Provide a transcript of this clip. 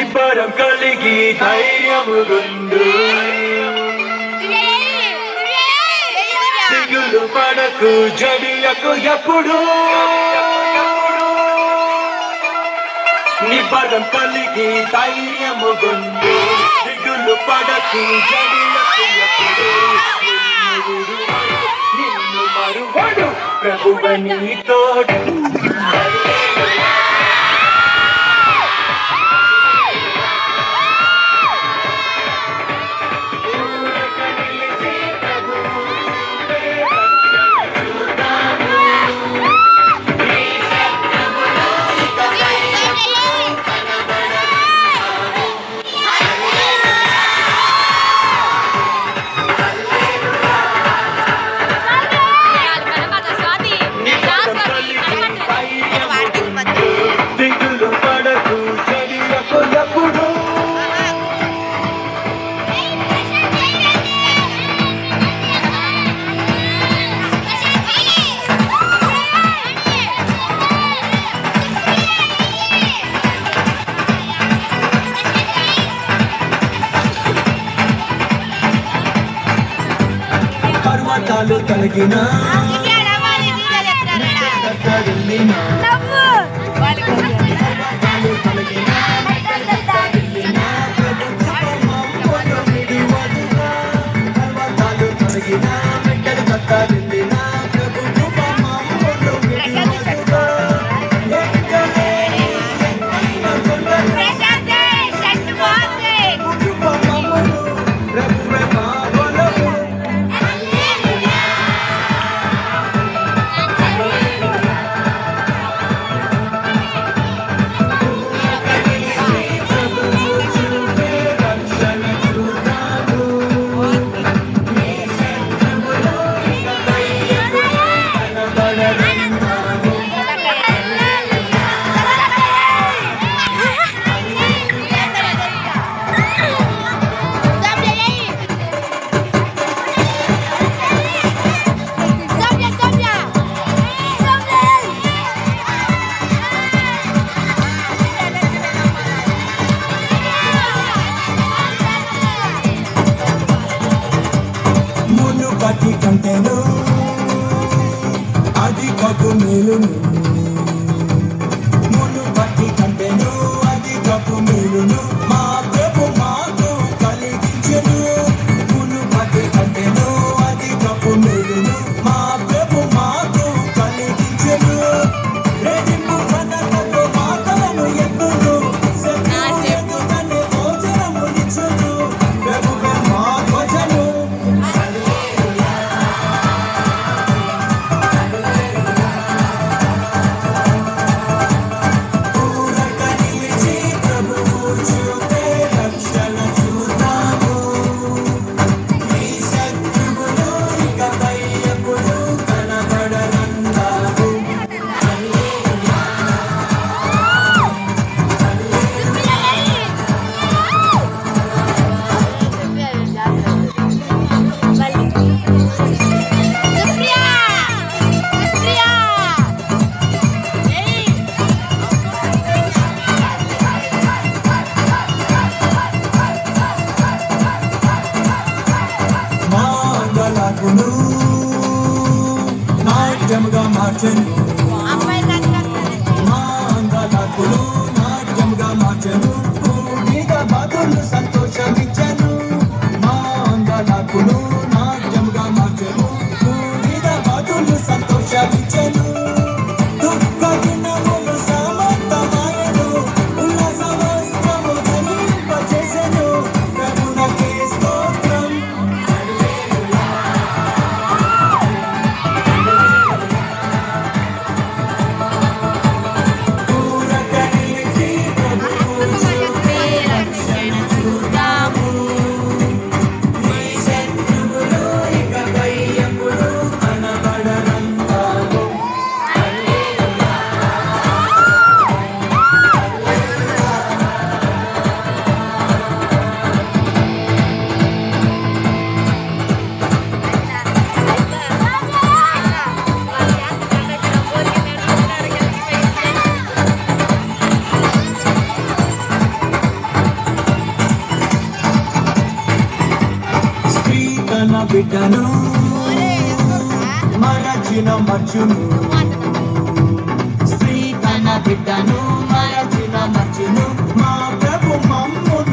నిబ్బరం కలిగి ధైర్యముగుండు దిగులు పడకు జడియకు ఎప్పుడు నిబ్బరం కలిగి ధైర్యముగుండు దిగులు పడకు జడియకు ఎప్పుడు నిన్ను మరువడు ప్రభువు నీ తోడు పర్వతాలు కలిగినా పట్టి కంటేను అది కప్పు మేలును మును పట్టి కంటేను అది కప్పు మేలును మా ప్రభు మాకు కలిగించెను మును పట్టి కంటేను అది కప్పు మేలును మా ప్రభు మాకు కలిగించెను రేజింపు కన్నతో మాటలను ఎప్పుడు సత్యము కన్నే భోజనము ఇచ్చును ప్రభువే మా భోజను నాట్యముగా మార్చెను మా అందాలకు నాట్యముగా మార్చెను మీద బాధలు సంతోషమిచ్చెను మా అందాలకు నాట్యముగా మార్చెను మీద బాధలు సంతోషమిచ్చెను దుఃఖ దినములు సమర్థమాయెను ఉల్లాస వస్త్రము ధరింపజేసెను ప్రభువునకే స్తోత్రం పూరక నిలిచి ప్రభువు బిడ్డను మరచిన మర్చును స్త్రీ తన బిడ్డను మరచిన మర్చును మా ప్రభు మమ్మును